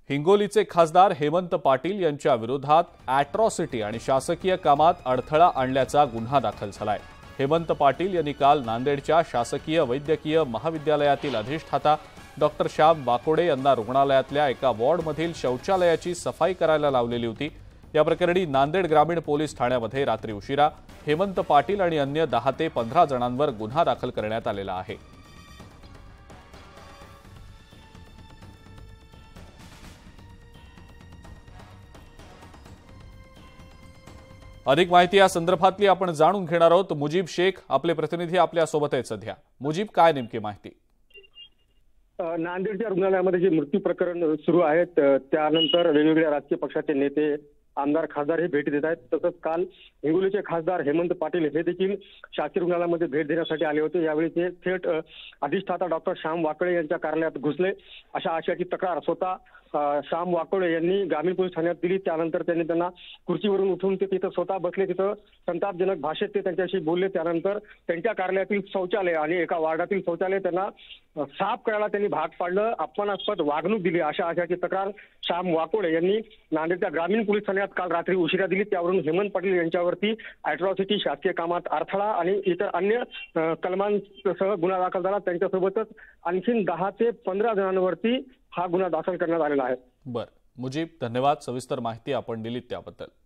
हिंगोलीचे खासदार हेमंत पाटील यांच्या विरोधात अॅट्रॉसिटी आणि शासकीय कामात अडथळा आणल्याचा गुन्हा दाखल झालाय। हेमंत पाटील यांनी काल नांदेडच्या शासकीय वैद्यकीय महाविद्यालयातील अधिष्ठाता डॉक्टर श्याम वाकोडे यांना रुग्णालयातल्या एका वॉर्डमधील शौचालयाची सफाई करायला लावलेली होती। या प्रकरणी नांदेड ग्रामीण पोलीस ठाण्यामध्ये रात्री उशिरा हेमंत पाटील आणि अन्य 10 ते 15 जणांवर गुन्हा दाखल करण्यात आलेला आहे। अधिक माहिती या संदर्भातली आपण जाणून घेणार आहोत। मुजीब शेख आपले प्रतिनिधी आपल्या सोबत आहेत सध्या। मुजीब, काय नेमकी माहिती? नांदेडच्या रुग्णालयामध्ये जे मृत्यू प्रकरण सुरू आहेत त्यानंतर वेगवेगळ्या राजकीय पक्षाचे नेते, आमदार, खासदार हे भेट देत आहेत। तसंच काल हिंगोलीचे खासदार हेमंत पाटील हे देखील शासकीय रुग्णालयामध्ये भेट देण्यासाठी आले होते। यावेळी ते थेट अधिष्ठाता डॉक्टर श्याम वाकोडे यांच्या कार्यालयात घुसले अशा आशयाची तक्रार स्वतः श्याम वाकोडे यांनी ग्रामीण पोलीस ठाण्यात दिली। त्यानंतर त्यांनी त्यांना खुर्चीवरून उठून ते तिथं स्वतः बसले, तिथं संतापजनक भाषेत ते त्यांच्याशी बोलले। त्यानंतर त्यांच्या कार्यालयातील शौचालय आणि एका वार्डातील शौचालय त्यांना साफ करायला त्यांनी भाग पाडलं, अपमानास्पद वागणूक दिली अशा आशयाची तक्रार श्याम वाकोडे यांनी नांदेडच्या ग्रामीण पोलीस ठाण्यात काल रात्री उशिरा दिली। त्यावरून हेमंत पाटील यांच्यावरती अॅट्रॉसिटी, शासकीय कामात अडथळा आणि इतर अन्य कलमांसह गुन्हा दाखल झाला। त्यांच्यासोबतच आणखीन 10 ते 15 जणांवरती हा गुन्हा दाखल करण्यात आलेला आहे। बरं मुजीब, धन्यवाद। सविस्तर माहिती आपण दिलीत त्याबद्दल।